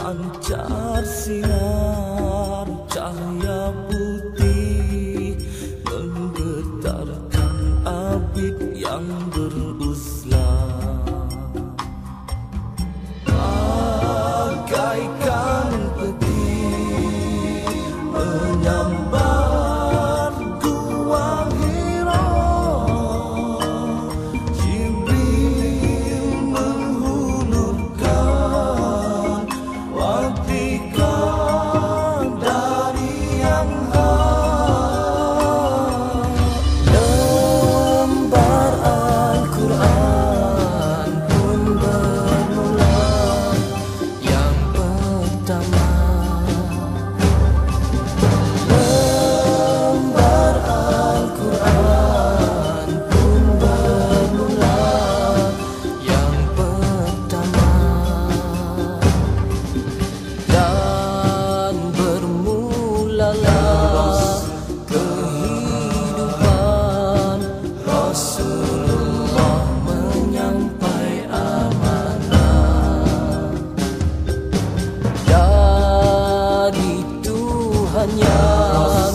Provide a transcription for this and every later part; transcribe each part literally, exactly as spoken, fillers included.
Pancar sinar cahaya putih menggetarkan abid yang beruzlah, bagaikan peti menyambar gua Hira. Jibril menghulurkan watika dari yang lembar Al-Quran pun bermula yang pertama. Lembar Al-Quran pun bermula yang pertama, dan bermulalah kehidupan Rasulullah menyampai amanah dari Tuhan yang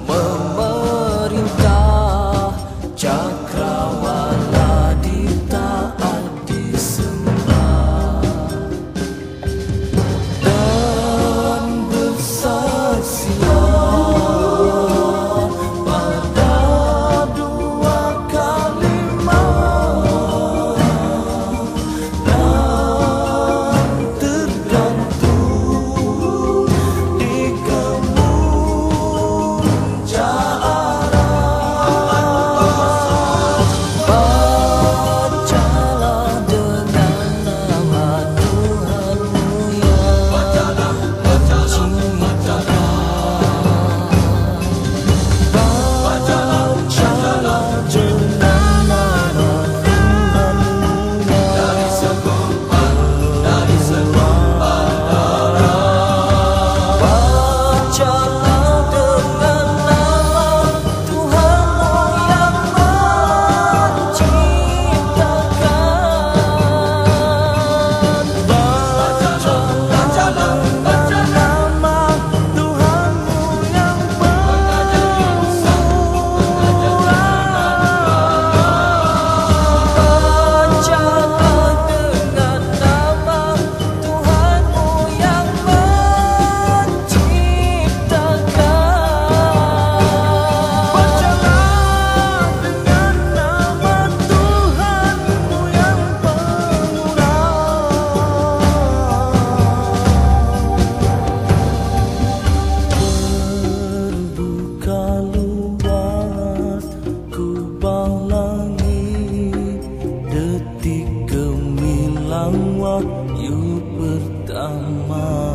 memerintah, cakrawala ditaat disembah, dan bersaksilah pada dua kalimat, dan tergantung di kemuncak arah. Bacalah dengan nama Tuhanmu yang Bacalah dengan nama Tuhanmu dari segumpal dari segumpal darah. Bacalah dengan nama Tuhanmu yang menciptakan. Bacalah dengan nama Tuhanmu yang Bacalah dengan nama Tuhanmu yang menciptakan. Bacalah dengan nama Tuhanmu yang terbuka luas kubah langit, detik gemilang wahyu pertama.